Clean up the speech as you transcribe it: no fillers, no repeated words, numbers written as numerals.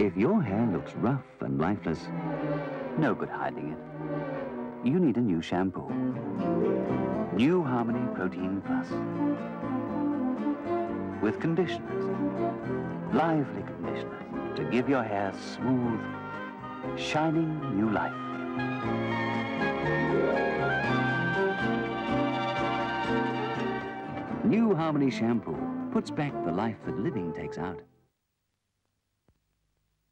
If your hair looks rough and lifeless, no good hiding it. You need a new shampoo. New Harmony Protein Plus. With conditioners, lively conditioners, to give your hair smooth, shining new life. New Harmony Shampoo puts back the life that living takes out.